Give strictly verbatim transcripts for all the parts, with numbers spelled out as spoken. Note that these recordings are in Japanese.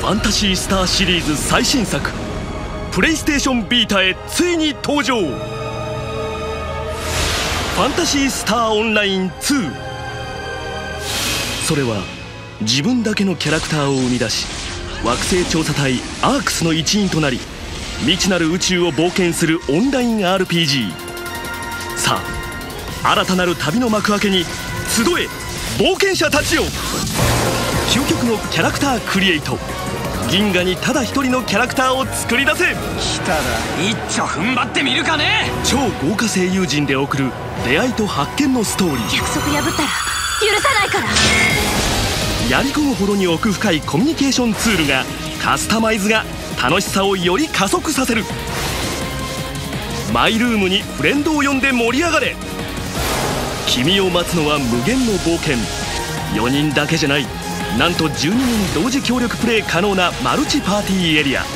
ァンタシースターシリーズ最新作プレイステーションビータへついに登場。ファンタシースターオンラインツー。それは自分だけのキャラクターを生み出し、惑星調査隊アークスの一員となり、未知なる宇宙を冒険するオンライン アールピージー。 さあ、新たなる旅の幕開けに集え冒険者たちよ。究極のキャラクタークリエイト、銀河にただ一人のキャラクターを作り出せ。 来たら一丁踏ん張ってみるかね。 超豪華声優陣で送る出会いと発見のストーリー。 約束破ったら許さないから。 やり込むほどに奥深いコミュニケーションツールがカスタマイズが楽しさをより加速させる。マイルームにフレンドを呼んで盛り上がれ。君を待つのは無限の冒険。よにんだけじゃない、なんとじゅうににん同時協力プレイ可能なマルチパーティーエリア。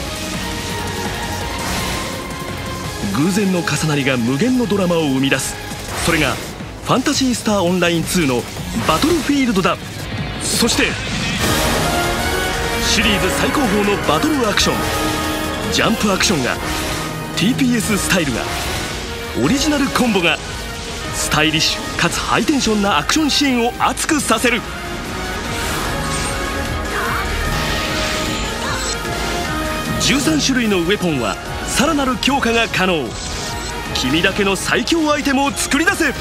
偶然の重なりが無限のドラマを生み出す。それがファンタシースターオンラインツーのバトルフィールドだ。そしてシリーズ最高峰のバトルアクション、ジャンプアクションが ティーピーエス スタイルがオリジナルコンボがスタイリッシュかつハイテンションなアクションシーンを熱くさせる。じゅうさん種類のウェポンはさらなる強化が可能。君だけの最強アイテムを作り出せ。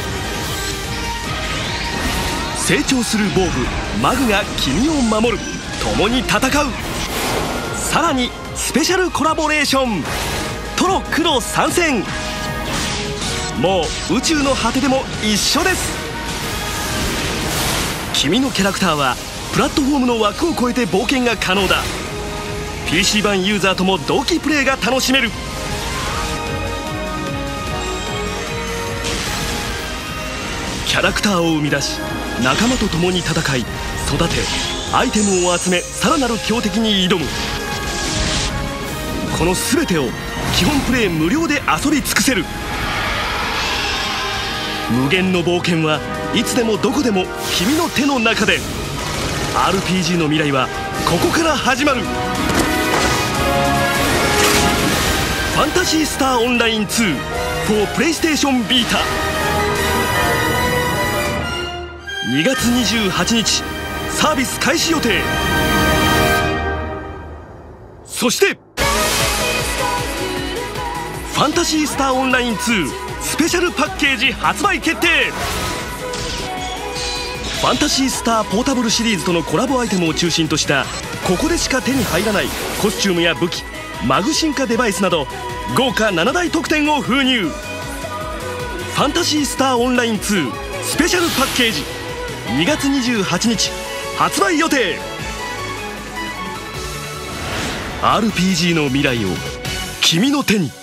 成長する防具マグが君を守る。共に戦う。さらにスペシャルコラボレーション、トロクロ参戦。もう宇宙の果てでも一緒です。君のキャラクターはプラットフォームの枠を超えて冒険が可能だ。 ピーシー 版ユーザーとも同期プレイが楽しめる。キャラクターを生み出し、仲間と共に戦い育て、アイテムを集め、さらなる強敵に挑む。この全てを基本プレイ無料で遊び尽くせる。無限の冒険はいつでもどこでも君の手の中で。 アールピージー の未来はここから始まる。ファンタシースターオンラインツー for プレイステーションビータ。にがつにじゅうはちにちサービス開始予定。そしてファンタシースターオンラインツースペシャルパッケージ発売決定。ファンタシースターポータブルシリーズとのコラボアイテムを中心としたここでしか手に入らないコスチュームや武器、マグ進化デバイスなど豪華なな大特典を封入。ファンタシースターオンラインツースペシャルパッケージにがつにじゅうはちにち発売予定。 アールピージー の未来を君の手に。